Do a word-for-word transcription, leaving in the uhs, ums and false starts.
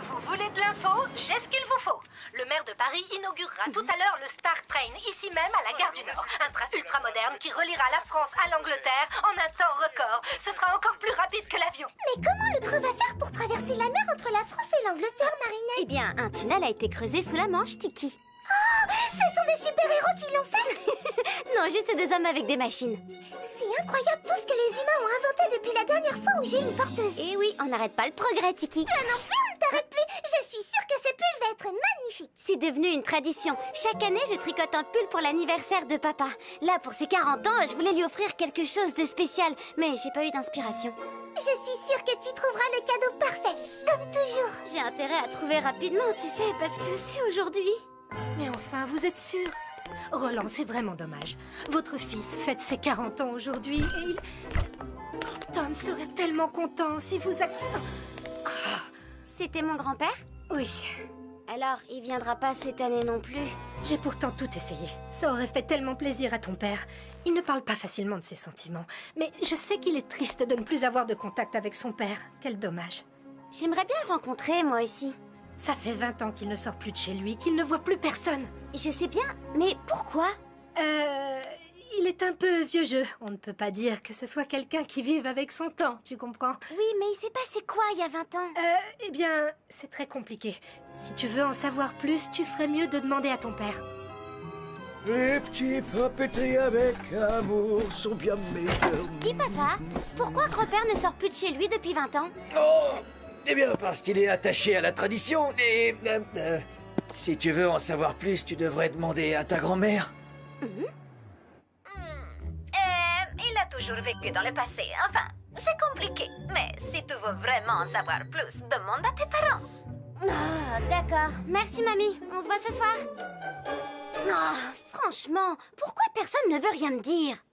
Vous voulez de l'info? J'ai ce qu'il vous faut. Le maire de Paris inaugurera tout à l'heure le Star Train, ici même à la gare du Nord. Un train ultra moderne qui reliera la France à l'Angleterre en un temps record. Ce sera encore plus rapide que l'avion. Mais comment le train va faire pour traverser la mer entre la France et l'Angleterre, Marinette? Eh bien, un tunnel a été creusé sous la Manche, Tiki. Oh, ce sont des super-héros qui l'ont fait? Non, juste des hommes avec des machines. C'est incroyable tout ce que les humains ont inventé depuis la dernière fois où j'ai une porteuse. Et oui, on n'arrête pas le progrès, Tiki. Toi non plus, on ne t'arrête plus. Je suis sûre que ce pull va être magnifique. C'est devenu une tradition. Chaque année, je tricote un pull pour l'anniversaire de papa. Là, pour ses quarante ans, je voulais lui offrir quelque chose de spécial, mais j'ai pas eu d'inspiration. Je suis sûre que tu trouveras le cadeau parfait, comme toujours. J'ai intérêt à trouver rapidement, tu sais, parce que c'est aujourd'hui. Mais enfin, vous êtes sûr? Roland, c'est vraiment dommage. Votre fils fête ses quarante ans aujourd'hui et il... Tom serait tellement content si vous... A... C'était mon grand-père? Oui. Alors, il viendra pas cette année non plus. J'ai pourtant tout essayé. Ça aurait fait tellement plaisir à ton père. Il ne parle pas facilement de ses sentiments. Mais je sais qu'il est triste de ne plus avoir de contact avec son père. Quel dommage. J'aimerais bien le rencontrer, moi aussi. Ça fait vingt ans qu'il ne sort plus de chez lui, qu'il ne voit plus personne. Je sais bien, mais pourquoi? Euh... Il est un peu vieux jeu. On ne peut pas dire que ce soit quelqu'un qui vive avec son temps, tu comprends? Oui, mais il s'est passé quoi il y a vingt ans? Euh, eh bien, c'est très compliqué. Si tu veux en savoir plus, tu ferais mieux de demander à ton père. Les petits papeteries avec amour sont bien meilleurs. Dis papa, pourquoi grand-père ne sort plus de chez lui depuis vingt ans? Oh! Eh bien, parce qu'il est attaché à la tradition et... euh, euh, si tu veux en savoir plus, tu devrais demander à ta grand-mère. Mmh. Euh, il a toujours vécu dans le passé. Enfin, c'est compliqué. Mais si tu veux vraiment en savoir plus, demande à tes parents. Oh, d'accord. Merci, mamie. On se voit ce soir. Oh, franchement, pourquoi personne ne veut rien me dire?